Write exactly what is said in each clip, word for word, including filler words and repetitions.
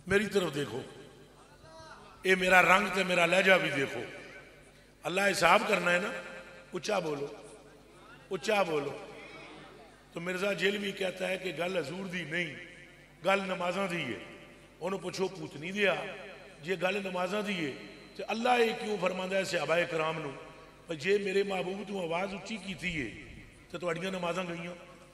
میری طرف دیکھو، اے میرا رنگ تے میرا لہجہ بھی دیکھو. اللہ حساب کرنا ہے نا. اچھا بولو، اچھا بولو. تو مرزا جیلوی کہتا ہے کہ گل حضور دی نہیں، گل نمازاں دی ہے. انہوں پوچھو پوتنی دیا جے گل نمازاں دی ہے تو اللہ یہ کیوں فرماندا ہے صحابہ کرام نو جے میرے محبوب تو آواز اچھی کیتی ہے تو تہاڈیاں نمازاں گئیاں.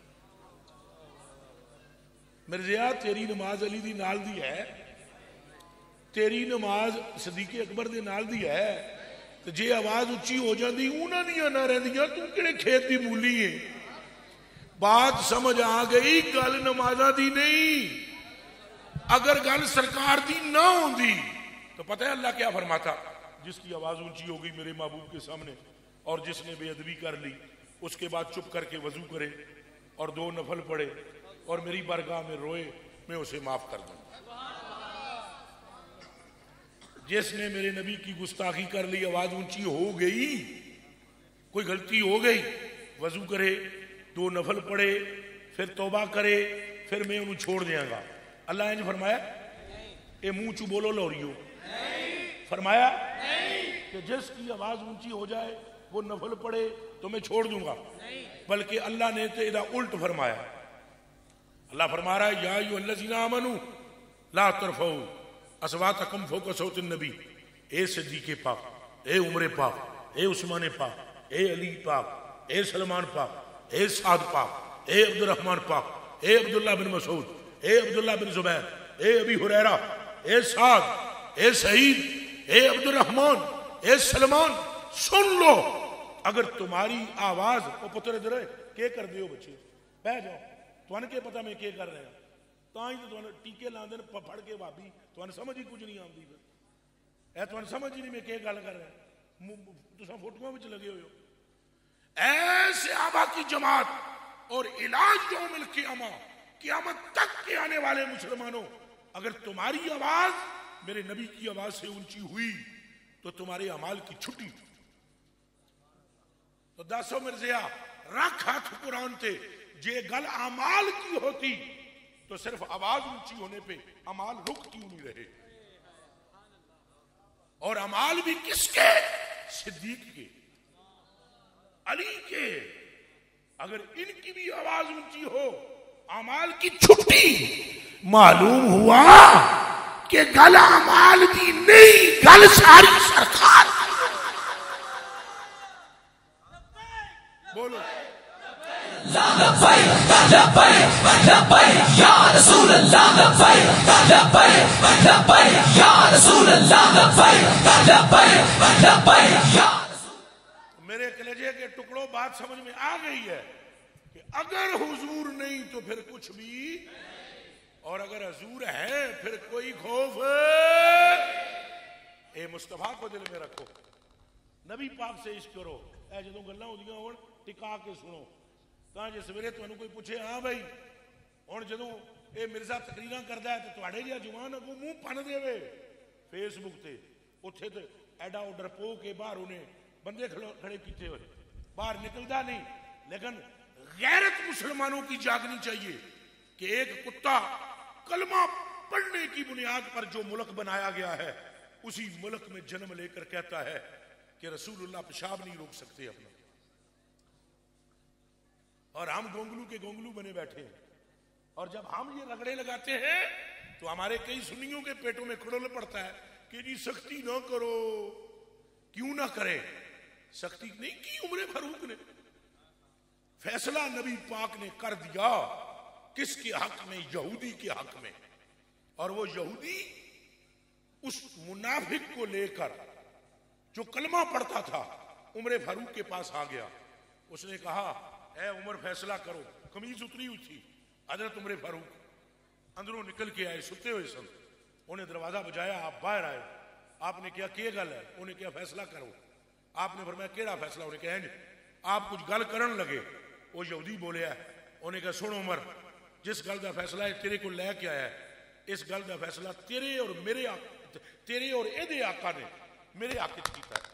مرزیا تیری نماز علی دی نال دی ہے، تیری نماز صدیق اکبر دے نال دی ہے. تو جے آواز اچھی ہو جاندی انہاں دیاں نہ رہندیاں تو کہڑے کھیت دی مولی ہے. بات سمجھ آ گئی؟ گل نمازاں دی نہیں. اگر گل سرکار دی نہ ہوندی تو پتہ ہے اللہ کیا فرماتا؟ جس کی آواز اونچی ہو گئی میرے محبوب کے سامنے اور جس نے بے ادبی کر لی اس کے بعد چپ کر کے وضو کرے اور دو نفل پڑھے اور میری بارگاہ میں روئے، میں اسے معاف کر دوں. جس نے میرے نبی کی گستاخی کر لی، آواز اونچی ہو گئی، کوئی غلطی ہو گئی، وضو کرے، دو نفل پڑھے، پھر توبہ کرے، پھر میں انہوں چھوڑ دیاں گا. اللہ نے فرمایا اے منہ چو بولو لوریو، فرمایا کہ جس کی آواز اونچی ہو جائے وہ نفل پڑھے تو میں چھوڑ دوں گا. بلکہ اللہ نے تو ادھا الٹ فرمایا. اللہ فرما رہا ہے یا ایھا الذین آمنوا لا ترفعوا اصواتکم فوق صوت النبی. اے صدیق پاک، اے عمر پاک، اے عثمان پاک، اے علی پاک، اے سلمان پاک، اے سعد پاک، اے عبد الرحمن پاک، اے عبداللہ بن مسعود، اے عبداللہ بن زبیر، اے ابی ہریرہ، اے سعد، اے سعید، اے عبد الرحمن، اے سلمان، سن لو اگر تمہاری آواز وہ پتر ادھر ہے کیا کر دیو بچے بہ جاؤ تو ان کے پتہ میں کیا کر رہے ہیں تاں ہی تو ٹیکے لاندے پھڑ کے بھابی تو ان سمجھ ہی کچھ نہیں آندی اے تو ان سمجھ ہی نہیں میں کیا گل کر رہے ہیں تساں فوٹوਆਂ وچ لگے ہوئے ہو. اے صحابہ کی جماعت اور علاج یوم القیامہ، قیامت تک کے آنے والے مسلمانوں، اگر تمہاری آواز میرے نبی کی آواز سے اونچی ہوئی تو تمہارے اعمال کی چھٹی. تو دسو مرزیا رکھ ہاتھ قرآن تے جے گل اعمال کی ہوتی تو صرف آواز اونچی ہونے پہ اعمال رک کیوں نہیں رہے؟ اور اعمال بھی کس کے؟ صدیق کے، علی کے. اگر ان کی بھی آواز اونچی ہو اعمال کی چھٹی، معلوم ہوا کہ گل اعمال کی نہیں، گل ساری سرکار. بولو لبیک لبیک لبیک یا رسول اللہ، لبیک لبیک لبیک یا رسول اللہ، لبیک لبیک لبیک یا رسول. میرے کلیجے کے ٹکڑوں بات سمجھ میں آ گئی ہے کہ اگر حضور نہیں تو پھر کچھ بھی، اور اگر حضور ہے پھر کوئی خوف. اے مصطفیٰ کو دل میں رکھو، نبی پاک سے عشق کرو. اے جدوں گلاں ہوندیاں ہون ٹکا کے سنو تاں جے سویرے تانوں کوئی پوچھے ہاں بھائی ہن جدوں اے مرزا تقریراں کردا ہے تے تواڈے جہا جوان اگوں منہ پن دے فیس بک تے اوتھے تے ایڈا آڈر پو کے باہر انہیں بندے کھڑے کیتے ہوئے باہر نکلدا نہیں. لیکن غیرت مسلمانوں کی جاگنی چاہیے کہ ایک کتا کلمہ پڑھنے کی بنیاد پر جو ملک بنایا گیا ہے اسی ملک میں جنم لے کر کہتا ہے کہ رسول اللہ پیشاب نہیں روک سکتے اپنا، اور ہم گونگلو کے گونگلو بنے بیٹھے ہیں. اور جب ہم یہ رگڑے لگاتے ہیں تو ہمارے کئی سنیوں کے پیٹوں میں کھڑول پڑتا ہے کہ جی سختی نہ کرو. کیوں نہ کرے؟ سختی نہیں کی عمر فاروق نے، فیصلہ نبی پاک نے کر دیا. کس کے حق میں؟ یہودی کے حق میں. اور وہ یہودی اس منافق کو لے کر جو کلمہ پڑھتا تھا عمر فاروق کے پاس آ گیا. اس نے کہا اے عمر فیصلہ کرو. قمیض اتری ہوئی تھی. حضرت عمر فاروق اندروں نکل کے آئے، ستے ہوئے سن. انہیں دروازہ بجایا، آپ باہر آئے. آپ نے کیا کیا گل ہے؟ انہیں کیا فیصلہ کرو. آپ نے فرمایا کیڑا فیصلہ؟ انہیں کہا آپ کچھ گل کرن لگے. وہ یہودی بولے ہے. انہیں کہا سن عمر، جس گل دا فیصلہ ہے تیرے کو لے کے آیا ہے، اس گل دا فیصلہ تیرے اور میرے تیرے اور اے آقا نے میرے آقا کیتا ہے.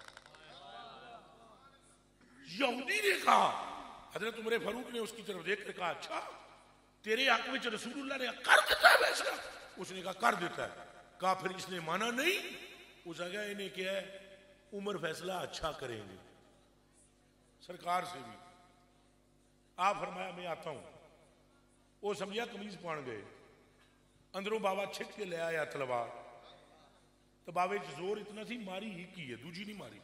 یہودی نے کہا، حضرت عمر فاروق نے اس کی طرف دیکھ کر کہا اچھا تیرے حق میں رسول اللہ نے کر دیتا ہے فیصلہ. اس نے کہا کر دیتا ہے. کہا پھر اس نے مانا نہیں. اس نے کہا انہیں کیا ہے, عمر فیصلہ اچھا کریں گے سرکار سے بھی. آپ فرمایا میں آتا ہوں. وہ سمجھا قمیض پان گئے, اندروں بابا چھٹ کے لے آیا تلوار. تو بابے زور اتنا تھی ماری ہی کی ہے, دوجی نہیں ماری,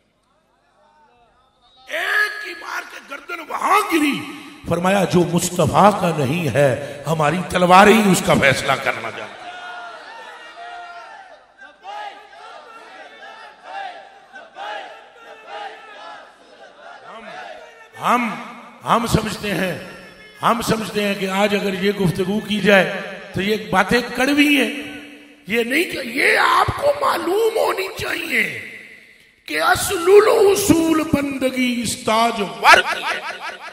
ایک ہی مار کے گردن وہاں گری. فرمایا جو مصطفیٰ کا نہیں ہے ہماری تلواریں ہی اس کا فیصلہ کرنا جانتی. ہم ہم سمجھتے ہیں ہم سمجھتے ہیں کہ آج اگر یہ گفتگو کی جائے تو یہ باتیں کڑوی ہیں. یہ نہیں کہ یہ آپ کو معلوم ہونی چاہیے کہ اصل الاصول بندگی استاج ورک ہے.